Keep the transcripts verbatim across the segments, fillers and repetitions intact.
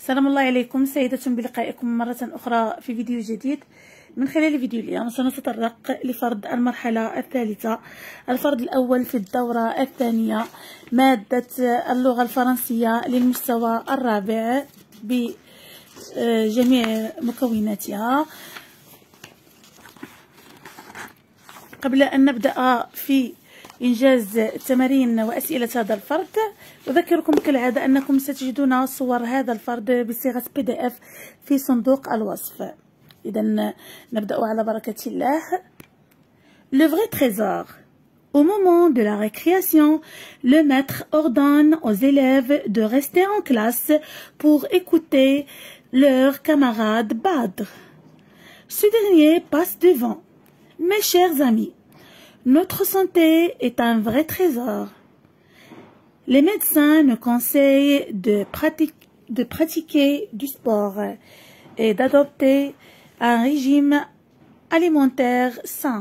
سلام الله عليكم سيدة، بلقائكم مرة أخرى في فيديو جديد. من خلال الفيديو اليوم سنتطرق لفرض المرحلة الثالثة، الفرض الأول في الدورة الثانية، مادة اللغة الفرنسية للمستوى الرابع بجميع مكوناتها. قبل أن نبدأ في إنجاز تمارين وأسئلة هذا الفرض، أذكركم كالعادة أنكم ستجدون صور هذا الفرض بصيغة بي دي إف في صندوق الوصف. إذن نبدأ على بركة الله. Le vrai trésor. Au moment de la récréation, le maître ordonne aux élèves de rester en classe pour écouter leur camarade Badr. Ce dernier passe devant. Mes chers amis, notre santé est un vrai trésor. Les médecins nous conseillent de, pratique, de pratiquer du sport et d'adopter un régime alimentaire sain.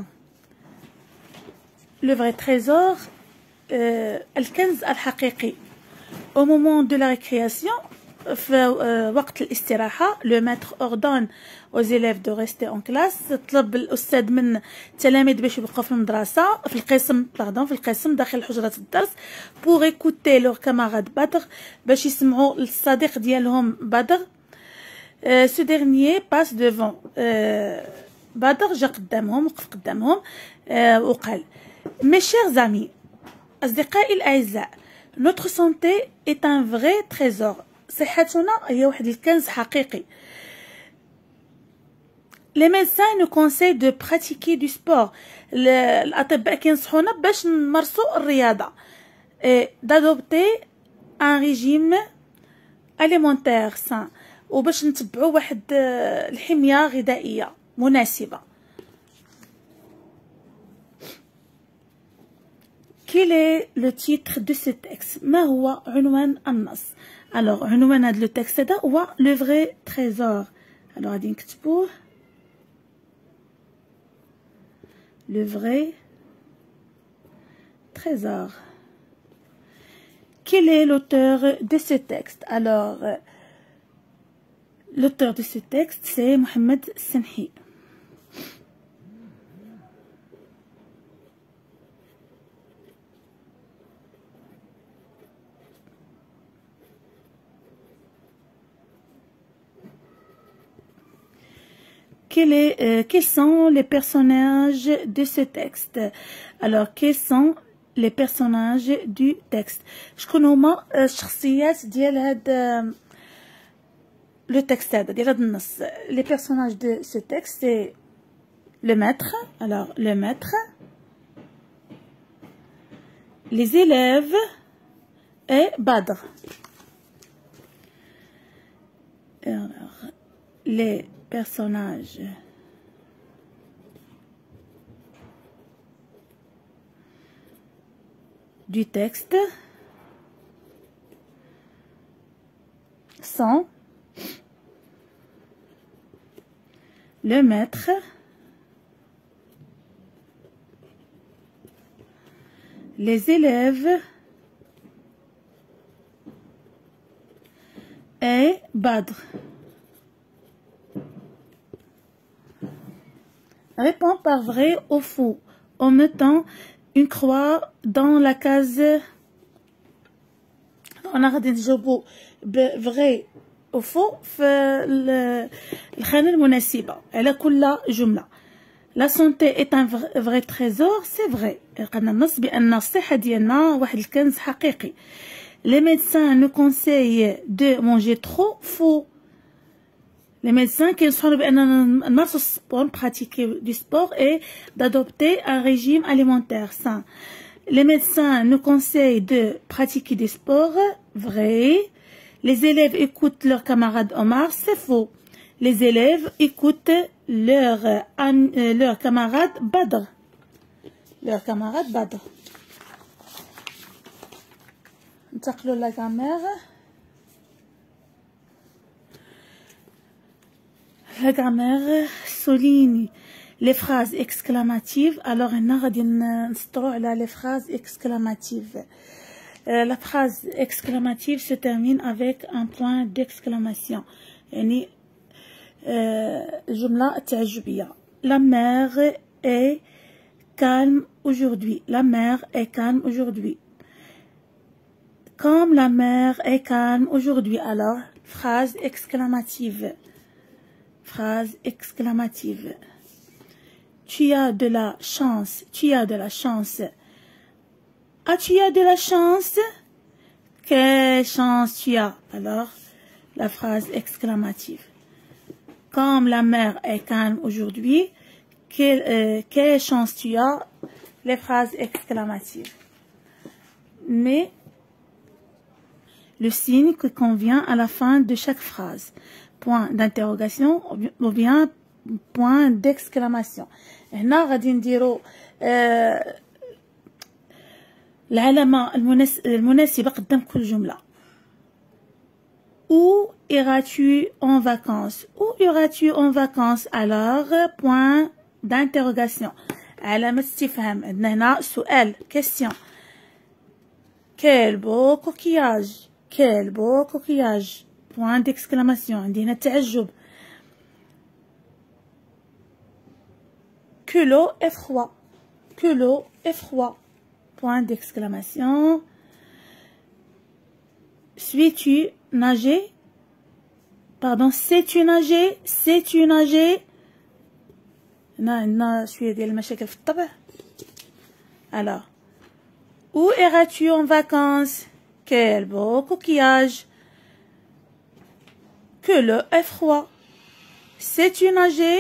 Le vrai trésor, euh, الكنز الحقيقي. Au moment de la récréation, في وقت الاستراحة، le maître ordonne aux élèves de rester en classe. طلب الأستاذ من التلاميذ باش يبقوا في المدرسة في القسم pardon في القسم داخل حجرة الدرس pour écouter leur camarade بدر، باش يسمعوا الصديق ديالهم بدر. euh, ce dernier passe devant. euh, بدر جا قدامهم، وقف قدامهم euh, وقال mes chers amis، أصدقائي الأعزاء، notre santé est un vrai trésor. صحتنا هي واحد الكنز حقيقي. Les médecins nous conseillent de pratiquer du sport. الأطباء كينصحونا باش نمارسوا الرياضة. d'adopter un régime alimentaire sain، وباش نتبعوا واحد الحمية غذائية مناسبة. Quel est le titre de ce texte؟ ما هو عنوان النص؟ alors عنوان هذا لو تكست هذا هو لو فري تريزور. alors غادي نكتبوه لو فري trésor. quel est l'auteur de ce texte؟ alors l'auteur de ce texte c'est محمد السنحي. Quel est, euh, quels sont les personnages de ce texte؟ alors quels sont les personnages du texte؟ شكون هما الشخصيات ديال هذا لو تكست هذا ديال هذا النص؟ les personnages de ce texte c'est le maître. alors le maître، les élèves et Badr. alors les personnages du texte sont le maître, les élèves et Badr. Réponds par vrai ou faux en mettant une croix dans la case. أنا غادي نجاوبو بفغي أو فو في الخانة المناسبة على كل جملة. La santé est un vrai trésor، c'est vrai. قلنا النص بأن الصحة ديالنا واحد الكنز حقيقي. Les médecins nous conseillent de manger trop، faux. Les médecins qui sont bien sport, pratiquer du sport et d'adopter un régime alimentaire sain. Les médecins nous conseillent de pratiquer du sport, vrai. Les élèves écoutent leurs camarades Omar, c'est faux. Les élèves écoutent leur, euh, leur camarade Badr. Leur camarade Badr. ننتقلوا la grammaire. La grammaire souligne les phrases exclamatives. alors هنا غادي نسطروا على les phrases exclamatives. Euh, la phrase exclamative se termine avec un point d'exclamation. يعني الجملة التعجبية. La mer est calme aujourd'hui. La mer est calme aujourd'hui. Comme la mer est calme aujourd'hui. Alors, phrase exclamative. Phrase exclamative. Tu as de la chance. Tu as de la chance. Ah, tu as de la chance? Quelle chance tu as? Alors, la phrase exclamative. Comme la mer est calme aujourd'hui, quelle, euh, quelle chance tu as? Les phrases exclamatives. Mais le signe qui convient à la fin de chaque phrase. Point d'interrogation ou bien point d'exclamation. هنا غادي نديرو آه العلامة المناسبة قدام كل جملة. Où iras-tu en vacances? Où iras-tu en vacances? Alors, point d'interrogation. علامة استفهام. عندنا هنا سؤال. Question. Quel beau coquillage. Quel beau coquillage. Point d'exclamation. عندي هنا تعجب. Que l'eau est froid. Que l'eau est froid. Point d'exclamation. Suis-tu nager? Pardon, sais-tu nager? Sais-tu nager? هنا عندنا شوية ديال المشاكل في الطبع. Alors, où iras-tu en vacances? Quel beau coquillage. Que l'eau est froid. Sais-tu nager?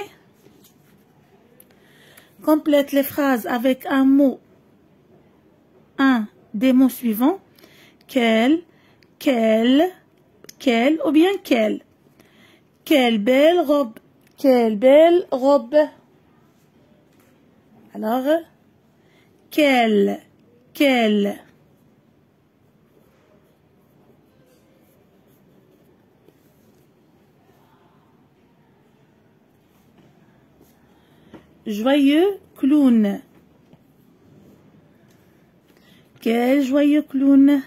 Complète les phrases avec un mot. Un des mots suivants. Quel, quelle, quelle ou bien quelle. Quelle belle robe. Quelle belle robe. Alors, quelle, quelle. Joyeux clown. Quel joyeux clown.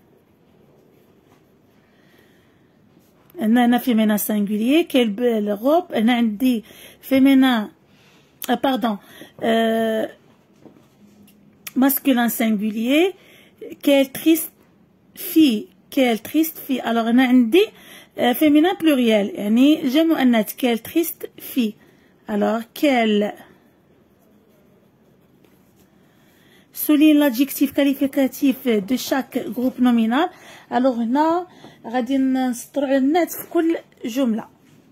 هنا féminin singulier. Quelle belle robe. هنا عندي féminin ah, pardon euh, masculin singulier. Quelle triste fille. Quelle triste fille. Alors هنا عندي euh, féminin pluriel يعني جمع مؤنث. Quelle triste fille. Alors quelle. Souligne l'adjectif qualificatif de chaque groupe nominal. Alors هنا غادي نسطروا على النات في كل جملة.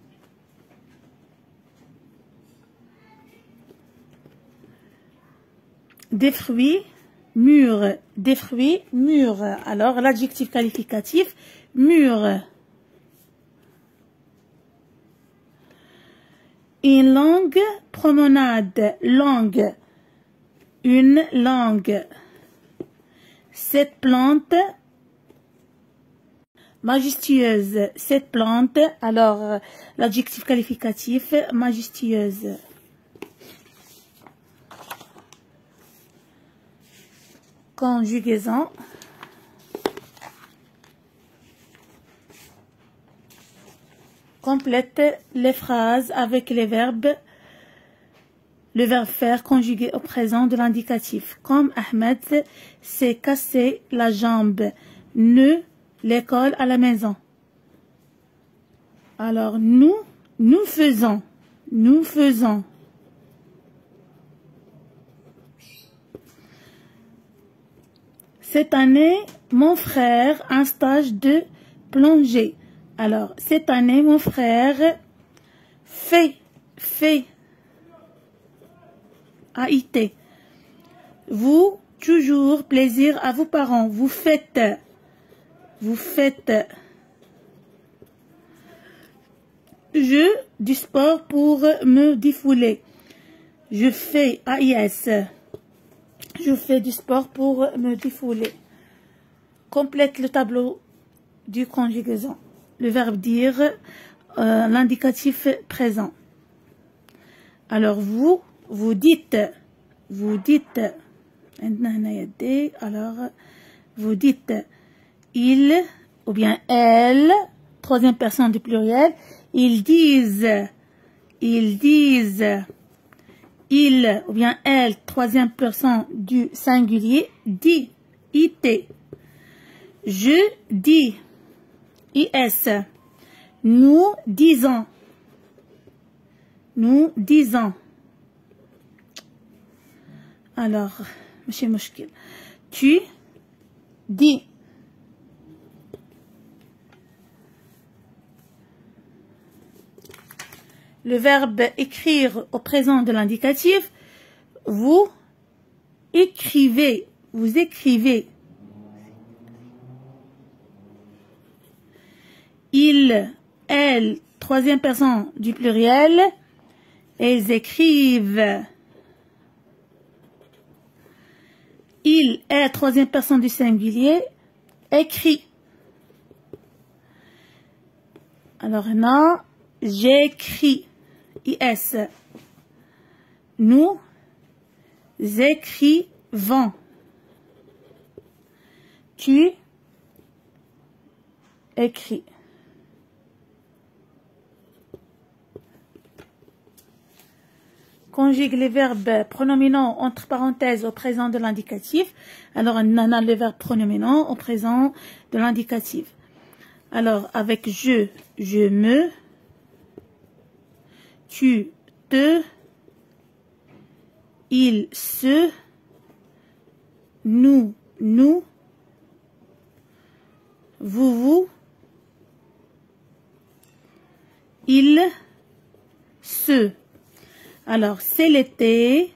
Des fruits mûrs. Des fruits mûrs. Alors l'adjectif qualificatif mûr. Une longue promenade. Longue. Une langue. Cette plante majestueuse. Cette plante, alors euh, l'adjectif qualificatif majestueuse. Conjugaison. Complète les phrases avec les verbes. Le verbe faire conjugué au présent de l'indicatif. Comme Ahmed s'est cassé la jambe. Nous, l'école à la maison. Alors, nous, nous faisons. Nous faisons. Cette année, mon frère a un stage de plongée. Alors, cette année, mon frère fait, fait. A I T. Vous, toujours plaisir à vos parents. Vous faites. Vous faites. Je, du sport pour me défouler. Je fais. A I S. Je fais du sport pour me défouler. Complète le tableau du conjugaison. Le verbe dire, euh, l'indicatif présent. Alors vous, vous dites, vous dites, alors vous dites il ou bien elle, troisième personne du pluriel, ils disent, ils disent, il ou bien elle, troisième personne du singulier, dit, it. Je dis, is. Nous disons, nous disons. Alors, monsieur Mouchkil, tu dis. Le verbe écrire au présent de l'indicatif, vous écrivez, vous écrivez. Il, elle, troisième personne du pluriel, elles écrivent. Il, elle, troisième personne du singulier, écrit. Alors non, j'écris. Is. Nous écrivons. Tu écris. Conjugue les verbes pronominaux entre parenthèses au présent de l'indicatif. Alors, on a les verbes pronominaux au présent de l'indicatif. Alors, avec je, je me, tu, te, il, se, nous, nous, vous, vous, il, se. Alors, c'est l'été.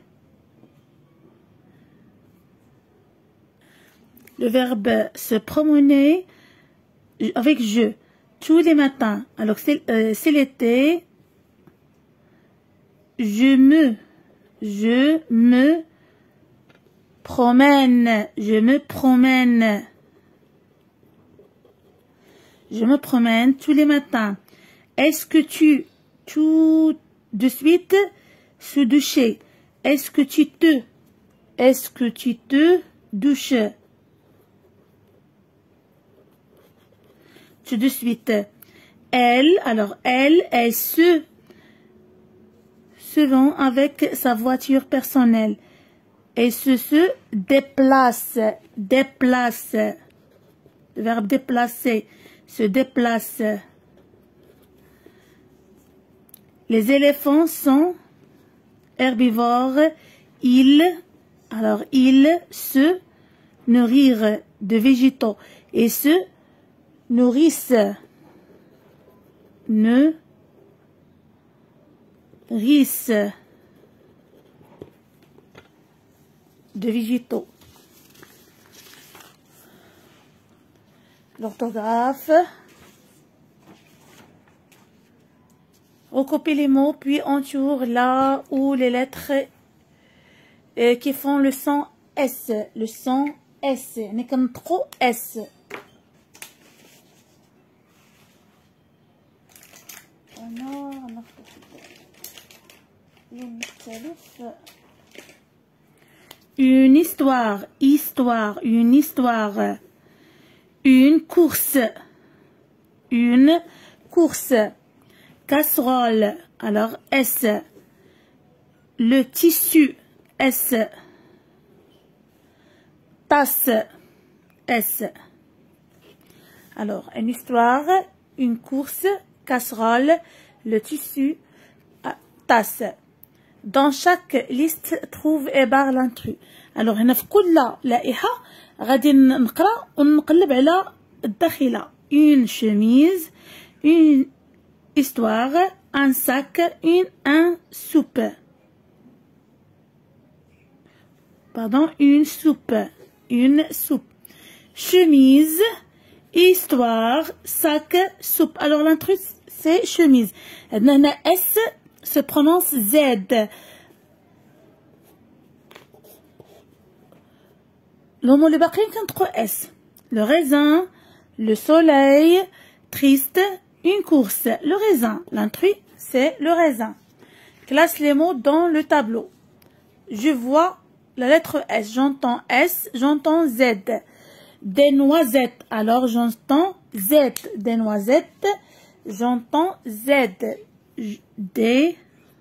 Le verbe se promener avec je tous les matins. Alors, c'est euh, l'été. Je me, je me promène, je me promène. Je me promène tous les matins. Est-ce que tu, tout de suite, se doucher? Est-ce que tu te, est-ce que tu te douches? Tout de suite. Elle, alors elle, elle se, se rend avec sa voiture personnelle. Elle se, se déplace, déplace. Le verbe déplacer, se déplace. Les éléphants sont herbivores. Ils, alors ils se nourrir de végétaux et se nourrissent, ne rissent de végétaux. L'orthographe. Recopie les mots, puis entoure là où les lettres euh, qui font le son S. Le son S. n'est comme trop S. Une histoire, histoire, une histoire. Une course, une course. Casserole, alors S. Le tissu, S. Tasse, S. Alors, une histoire, une course, casserole, le tissu, tasse. Dans chaque liste, trouve et barre l'intrus. Alors, هنا في كل لائحة غادي نقرأ ونقلب على الداخلة. Une chemise, une histoire, un sac, une, un soupe. Pardon, une soupe. Une soupe. Chemise, histoire, sac, soupe. Alors l'intrus, c'est chemise. Nana S se prononce Z. Le mot le baqi كان trois S. Le raisin, le soleil, triste, une course. Le raisin, l'intrus, c'est le raisin. Classe les mots dans le tableau. Je vois la lettre S, j'entends S, j'entends Z. des noisettes. Alors, j'entends Z. Des noisettes. J'entends Z. Des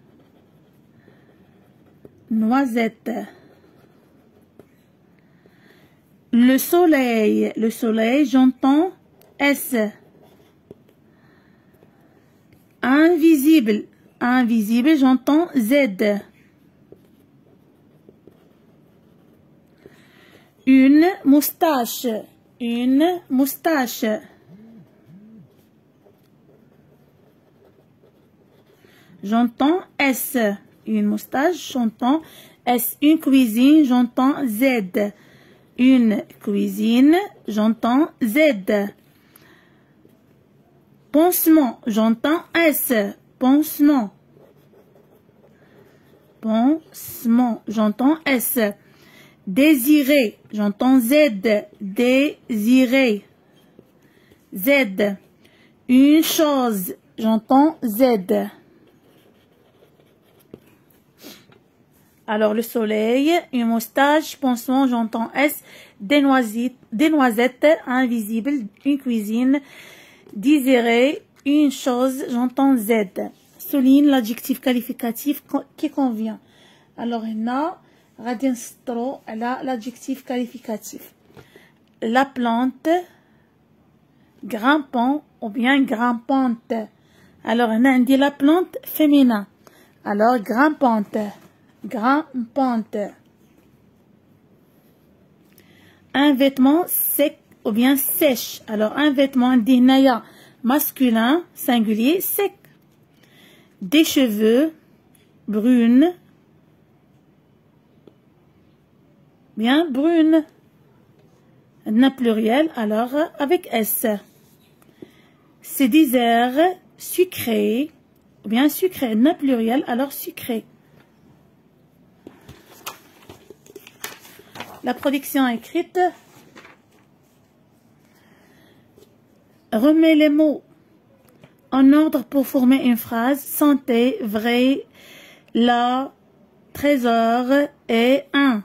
noisettes. Le soleil. Le soleil, j'entends S. Invisible. Invisible, j'entends Z. Une moustache. Une moustache. J'entends S. Une moustache, j'entends S. Une cuisine, j'entends Z. Une cuisine, j'entends Z. Pansement, j'entends S. Pansement. Pansement, j'entends S. Désirer, j'entends Z. Désirer. Z. Une chose, j'entends Z. Alors, le soleil, une moustache, pansement, j'entends S. Des noisettes, des noisettes, invisible, une cuisine. Désirer, une chose, j'entends Z. Souligne l'adjectif qualificatif qui convient. Alors, il y a l'adjectif qualificatif. La plante, grimpant ou bien grimpante. Alors, on a dit la plante féminin. Alors, grimpante. Grimpante. Un vêtement sec ou bien sèche. Alors, un vêtement d'inaya masculin, singulier, sec. Des cheveux brunes. Bien, brune. On a pluriel, alors avec S. C'est des airs sucrés, ou bien sucré. On a pluriel, alors sucré. La production écrite. Remets les mots en ordre pour former une phrase. Santé, vrai, la, trésor et un.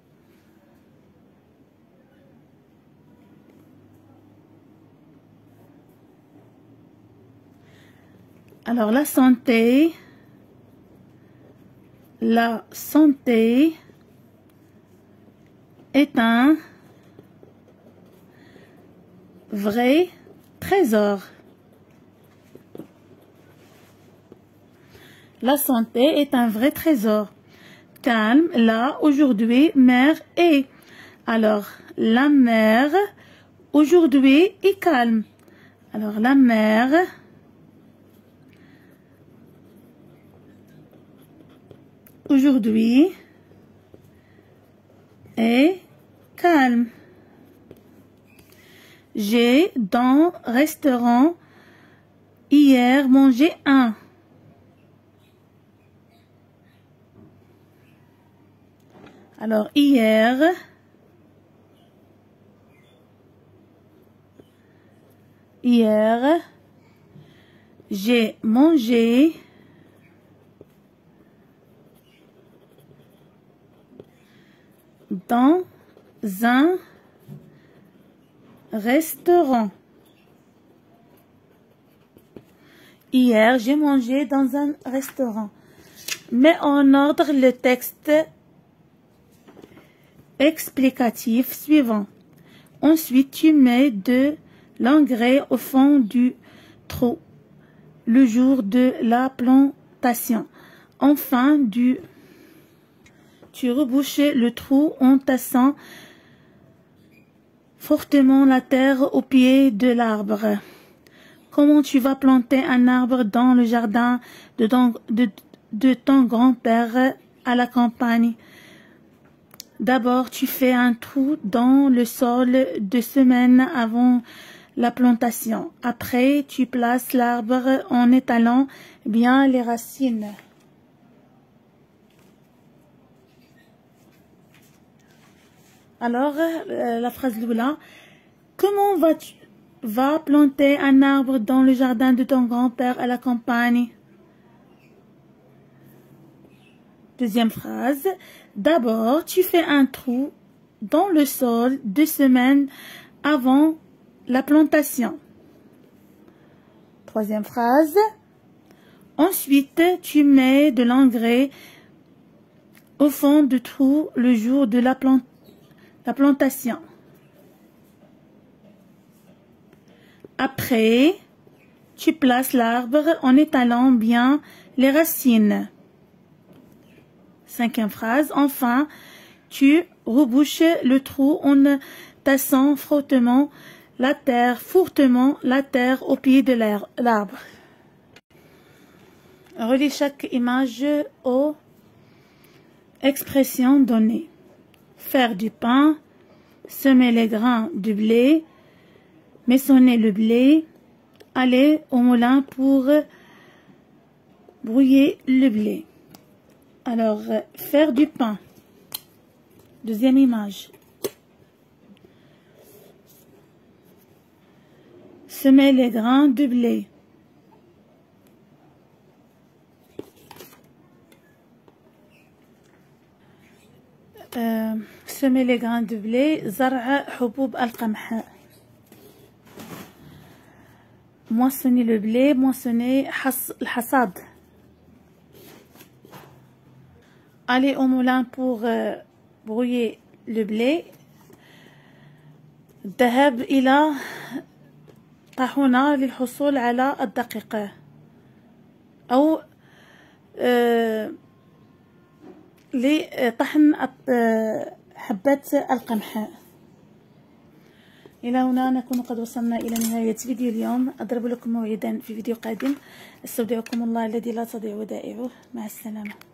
Alors, la santé, la santé est un vrai trésor. La santé est un vrai trésor. Calme, là, aujourd'hui, mer est. Alors, la mer, aujourd'hui, est calme. Alors, la mer aujourd'hui est calme. J'ai dans restaurant hier mangé un. Alors hier hier j'ai mangé dans un restaurant. Hier, j'ai mangé dans un restaurant. Mets en ordre le texte explicatif suivant. Ensuite, tu mets de l'engrais au fond du trou le jour de la plantation. Enfin, du tu rebouches le trou en tassant fortement la terre au pied de l'arbre. Comment tu vas planter un arbre dans le jardin de ton, de, de ton grand-père à la campagne? D'abord, tu fais un trou dans le sol deux semaines avant la plantation. Après, tu places l'arbre en étalant bien les racines. Alors, euh, la phrase là, comment vas-tu va planter un arbre dans le jardin de ton grand-père à la campagne? Deuxième phrase, d'abord, tu fais un trou dans le sol deux semaines avant la plantation. Troisième phrase. Ensuite, tu mets de l'engrais au fond du trou le jour de la, plant la plantation. Après, tu places l'arbre en étalant bien les racines. Cinquième phrase. Enfin, tu rebouches le trou en tassant fortement la terre, fortement la terre au pied de l'arbre. Relie chaque image aux expressions données. Faire du pain, semer les grains de blé, maçonner le blé, aller au moulin pour brouiller le blé. Alors, faire du pain. Deuxième image. Semer les grains de blé. Euh, semer les grains de blé. زرع حبوب القمح. Moissonner le blé. Moissonner حص الحصاد. Aller au moulin pour euh, brouiller le blé. الذهاب إلى طاحونة للحصول على الدقيق أو آه لطحن حبات القمح. إلى هنا نكون قد وصلنا إلى نهاية فيديو اليوم. أضرب لكم موعدا في فيديو قادم. استودعكم الله الذي لا تضيع ودائعه. مع السلامة.